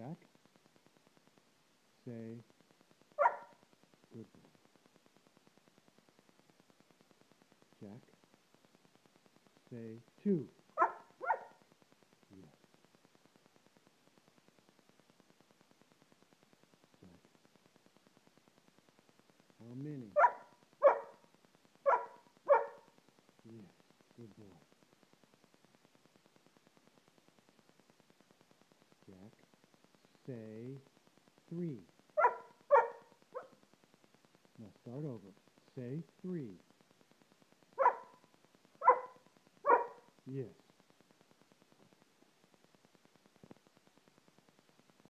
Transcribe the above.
Jack, say, good boy. Jack, say, 2. Yes. Jack, how many? Yes, good boy. Jack, say, 3. Now start over. Say 3. Yes.